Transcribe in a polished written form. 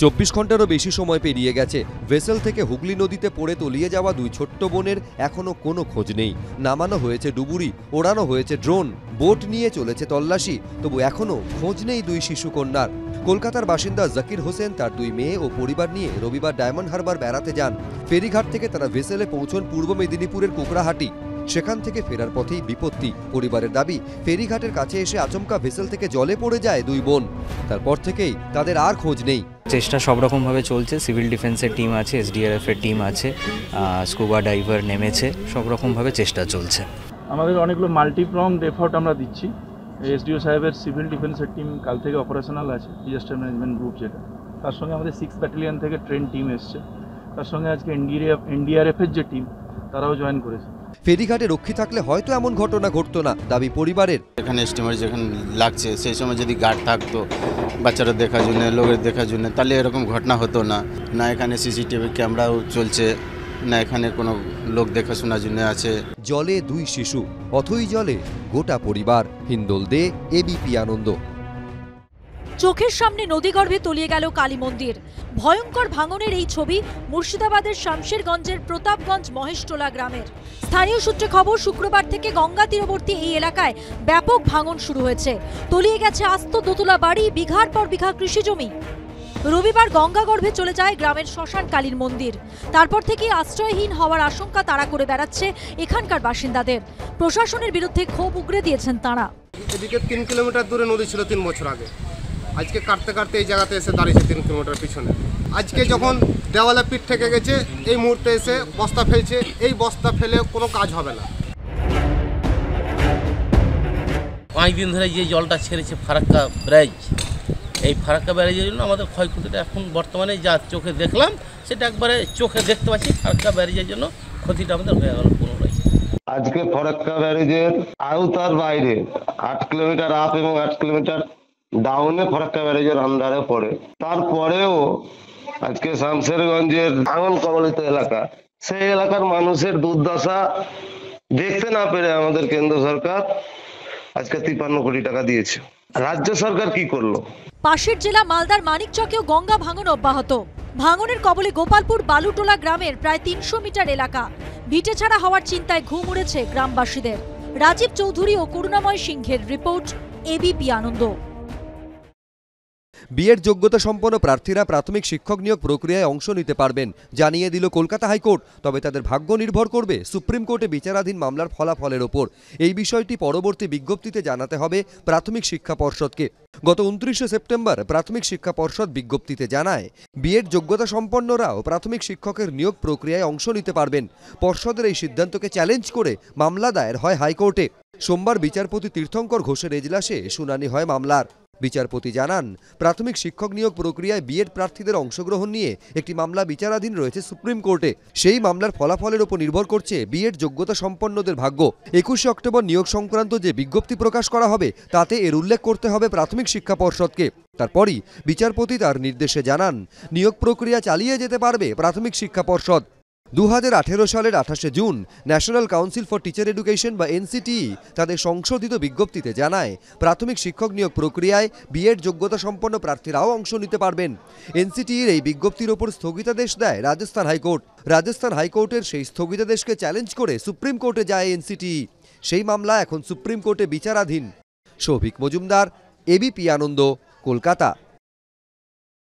24 ঘন্টারও বেশি সময় পেরিয়ে গেছে। ভেসেল থেকে হুগলি নদীতে পড়ে তলিয়ে যাওয়া দুই ছোট্ট বোনের এখনো কোনো খোঁজ নেই। নামানো হয়েছে ডুবুরি, ওড়ানো হয়েছে ড্রোন, বোট নিয়ে চলেছে তল্লাশি, তবু এখনো খোঁজ নেই দুই শিশু কন্যার। কলকাতার বাসিন্দা জাকির হোসেন তার দুই মেয়ে ও পরিবার নিয়ে রবিবার ডায়মন্ড হারবার বেড়াতে যান। ফেরিঘাট থেকে তারা ভেসেলে পৌঁছন পূর্ব মেদিনীপুরের কুকড়াহাটি। সেখান থেকে ফেরার পথেই বিপত্তি। পরিবারের দাবি, ফেরিঘাটের কাছে এসে আচমকা ভেসেল থেকে জলে পড়ে যায় দুই বোন। তারপর থেকেই তাদের আর খোঁজ নেই। চেষ্টা সব রকমভাবে চলছে। সিভিল ডিফেন্সের টিম আছে, SDRF এর টিম আছে, স্কুবা ডাইভার নেমেছে, সব রকমভাবে চেষ্টা চলছে। আমাদের অনেকগুলো মাল্টিপ্রং এফোর্ট আমরা দিচ্ছি। SDO সাহেবের সিভিল ডিফেন্সের টিম কাল থেকে অপারেশনাল আছে, ডিজাস্টার ম্যানেজমেন্ট গ্রুপ যেটা, তার সঙ্গে আমাদের 6 ব্যাটালিয়ন থেকে ট্রেন টিম এসছে, তার সঙ্গে আজকে NDRF এর যে টিম তারাও জয়েন করেছে। ফেরিঘাটে রক্ষী থাকলে হয়তো এমন ঘটনা ঘটতো না, দাবি পরিবারের। এখানে স্টিমার যেখানে লাগছে সেই সময় যদি গার্ড থাকতো বাচ্চারা দেখার জন্য, লোকের দেখার জন্য, তাহলে এরকম ঘটনা হতো না। না এখানে CCTV ক্যামেরাও চলছে, না এখানে কোনো লোক দেখাশোনার জন্য আছে। জলে দুই শিশু, অথই জলে গোটা পরিবার। হিন্দোল দে, ABP আনন্দ। চোখের সামনে নদীগর্ভে তলিয়ে গেল কালী মন্দির। ভয়ঙ্কর ভাঙনের এই ছবি মুর্শিদাবাদের শামশেরগঞ্জের প্রতাপগঞ্জ মহেশটোলা গ্রামের। স্থানীয় সূত্রে খবর, শুক্রবার থেকে গঙ্গা তীরবর্তী এই এলাকায় ব্যাপক ভাঙন শুরু হয়েছে। তলিয়ে গেছে আস্ত দোতলা বাড়ি, বিঘার পর বিঘা কৃষিজমি। রবিবার গঙ্গা গর্ভে চলে যায় গ্রামের শ্মশান কালীর মন্দির। তারপর থেকেই আশ্রয়হীন হওয়ার আশঙ্কা তাড়া করে বেড়াচ্ছে এখানকার বাসিন্দাদের। প্রশাসনের বিরুদ্ধে ক্ষোভ উগরে দিয়েছেন তাঁরা। এদিকে 3 কিলোমিটার দূরে নদী ছিল 3 বছর আগে। আজকে কাটতে কাটতে এই জায়গাতে এসে দাঁড়িয়েছে 3 কিলোমিটার পিছনে। আজকে যখন দেওয়ালে পিঠ থেকে গেছে, এই মুহূর্তে এসে বস্তা ফেলছে। এই বস্তা ফেলে কোনো কাজ হবে না। 5 দিন ধরে যে জলটা ছেড়েছে ফারাক্কা ব্যারেজ, এই ফারাক্কা ব্যারেজের জন্য আমাদের ক্ষয়ক্ষতিটা এখন বর্তমানে যা চোখে দেখলাম সেটা একবারে চোখে দেখতে পাচ্ছি। ফারাক্কা ব্যারেজের জন্য ক্ষতিটা আমাদের হয়ে গেল পুনরায়। আজকে ফারাক্কা ব্যারেজের আওতার বাইরে 8 কিলোমিটার আপ এবং 8 কিলোমিটার ডাউনে ফারাক্কা ব্যারেজের আন্ডারে পড়ে। তারপরেও আজকে শামশেরগঞ্জের ভাঙন কবলিত এলাকা, সেই এলাকার মানুষের দুর্দশা দেখতে না পেরে আমাদের কেন্দ্র সরকার আজকে 53 কোটি টাকা দিয়েছে। রাজ্য সরকার কি করলো? পাশের জেলা মালদার মানিকচকেও গঙ্গা ভাঙন অব্যাহত। ভাঙনের কবলে গোপালপুর বালুটোলা গ্রামের প্রায় 300 মিটার এলাকা। ভিটে ছাড়া হওয়ার চিন্তায় ঘুম উড়েছে গ্রামবাসীদের। রাজীব চৌধুরী ও করুণাময় সিংহের রিপোর্ট, ABP আনন্দ। বিএড যোগ্যতা সম্পন্ন প্রার্থীরা প্রাথমিক শিক্ষক নিয়োগ প্রক্রিয়ায় অংশ নিতে পারবেন, জানিয়ে দিল কলকাতা হাইকোর্ট। তবে তাদের ভাগ্য নির্ভর করবে সুপ্রিম কোর্টে বিচারাধীন মামলার ফলাফলের ওপর। এই বিষয়টি পরবর্তী বিজ্ঞপ্তিতে জানাতে হবে প্রাথমিক শিক্ষা পর্ষদকে। গত 29 সেপ্টেম্বর প্রাথমিক শিক্ষা পর্ষদ বিজ্ঞপ্তিতে জানায়, বিএড যোগ্যতা সম্পন্নরাও প্রাথমিক শিক্ষকের নিয়োগ প্রক্রিয়ায় অংশ নিতে পারবেন। পর্ষদের এই সিদ্ধান্তকে চ্যালেঞ্জ করে মামলা দায়ের হয় হাইকোর্টে। সোমবার বিচারপতি তীর্থঙ্কর ঘোষের এজলাসে শুনানি হয় মামলার। বিচারপতি জানান, প্রাথমিক শিক্ষক নিয়োগ প্রক্রিয়ায় বিএড প্রার্থীদের অংশগ্রহণ নিয়ে একটি মামলা বিচারাধীন রয়েছে সুপ্রিম কোর্টে। সেই মামলার ফলাফলের উপর নির্ভর করছে বিএড যোগ্যতা সম্পন্নদের ভাগ্য। 21 অক্টোবর নিয়োগ সংক্রান্ত যে বিজ্ঞপ্তি প্রকাশ করা হবে তাতে এর উল্লেখ করতে হবে প্রাথমিক শিক্ষা পর্ষদকে। তারপরই বিচারপতি তার নির্দেশে জানান, নিয়োগ প্রক্রিয়া চালিয়ে যেতে পারবে প্রাথমিক শিক্ষা পর্ষদ। 2018 সালের 28 June national council for teacher education বা NCTE তাদের সংশোধিত বিজ্ঞপ্তিতে জানায়, প্রাথমিক শিক্ষক নিয়োগ প্রক্রিয়ায় বিএড যোগ্যতা সম্পন্ন প্রার্থীরাও অংশ নিতে পারবেন। NCTEর এই বিজ্ঞপ্তির ওপর স্থগিতাদেশ দেয় রাজস্থান হাইকোর্ট। রাজস্থান হাইকোর্টের সেই স্থগিতাদেশকে চ্যালেঞ্জ করে সুপ্রিম কোর্টে যায় NCTE। সেই মামলা এখন সুপ্রিম কোর্টে বিচারাধীন। সৌভিক মজুমদার, ABP আনন্দ, কলকাতা।